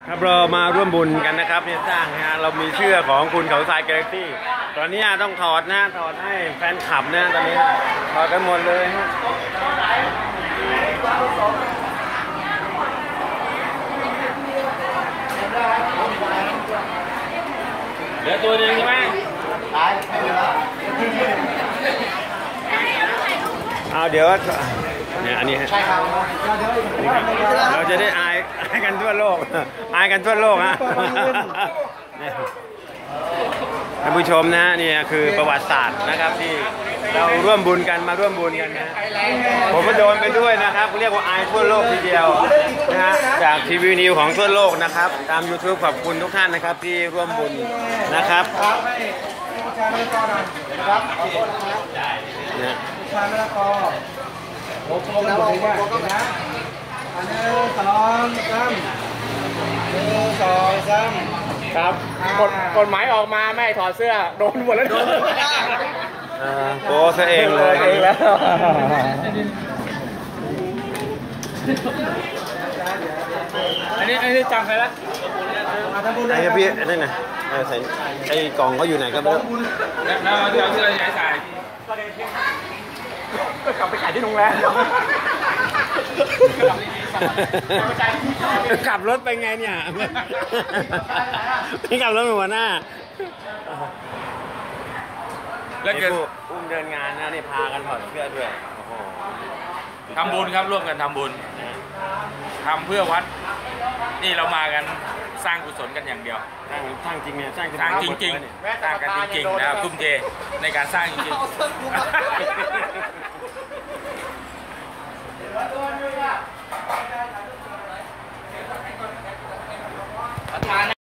ครับเรามาร่วมบุญกันนะครับเนี่ยสร้างนะฮะเรามีเชื่อของคุณเขาทรายแกลเล็กซี่ตอนนี้ต้องถอดนะถอดให้แฟนคลับนะตอนนี้ถอดกันหมดเลยฮะเหลือตัวหนึ่งใช่ไหมตายเอาเดี๋ยวเนี่ยอันนี้ฮะเราจะได้อายกันทั่วโลกอายกันทั่วโลกฮะท่านผู้ชมนะนี่คือประวัติศาสตร์นะครับที่เราร่วมบุญกันมาร่วมบุญกันนะผมก็โดนไปด้วยนะครับเรียกว่าอายทั่วโลกทีเดียวนะฮะจากทีวีนิวของทั่วโลกนะครับตาม YouTube ขอบคุณทุกท่านนะครับที่ร่วมบุญนะครับนะชามะละกอผมแล้วบอกว่านะ1 2 3ครับกฎหมายออกมาไม่ถอดเสื้อโดนหมดแล้วโอ้ซะเองเลยแล้วอันนี้จำใครละไอ้พี่นั่นไงใส่ไอ้กล่องเขาอยู่ไหนก็ไม่รู้แล้วเดี๋ยวเสื้อใส่ก็กลับไปขายที่โรงแรมกลับรถไปไงเนี่ยไม่กลับรถเป็นหัวหน้าแล้วเกิดอุ้มเดินงานนะนี่พากันถอดเสื้อด้วยทำบุญครับร่วมกันทำบุญทำเพื่อวัดนี่เรามากันสร้างกุศลกันอย่างเดียวสร้างจริงเนี่ยสร้างจริงสร้างกันจริงๆนะครับทุ่มเทในการสร้างจริงๆ